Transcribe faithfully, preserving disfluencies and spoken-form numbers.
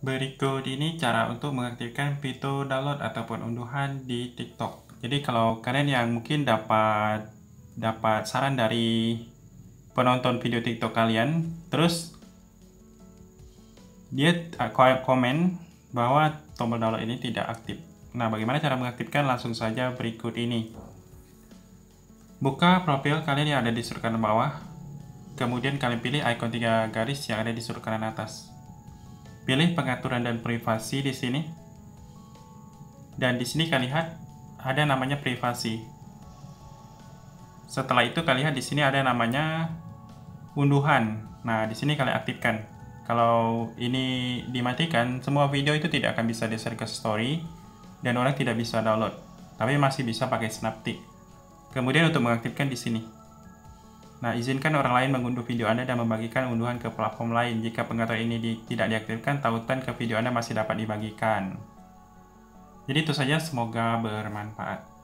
Berikut ini cara untuk mengaktifkan fitur download ataupun unduhan di TikTok. Jadi kalau kalian yang mungkin dapat dapat saran dari penonton video TikTok kalian, terus dia komen bahwa tombol download ini tidak aktif. Nah, bagaimana cara mengaktifkan? Langsung saja berikut ini. Buka profil kalian yang ada di sudut kanan bawah, kemudian kalian pilih ikon tiga garis yang ada di sudut kanan atas. Pilih pengaturan dan privasi di sini. Dan di sini kalian lihat ada namanya privasi. Setelah itu kalian lihat di sini ada namanya unduhan. Nah, di sini kalian aktifkan. Kalau ini dimatikan, semua video itu tidak akan bisa di-share ke story dan orang tidak bisa download. Tapi masih bisa pakai Snaptik. Kemudian untuk mengaktifkan di sini. Nah, izinkan orang lain mengunduh video Anda dan membagikan unduhan ke platform lain. Jika pengaturan ini di, tidak diaktifkan, tautan ke video Anda masih dapat dibagikan. Jadi itu saja, semoga bermanfaat.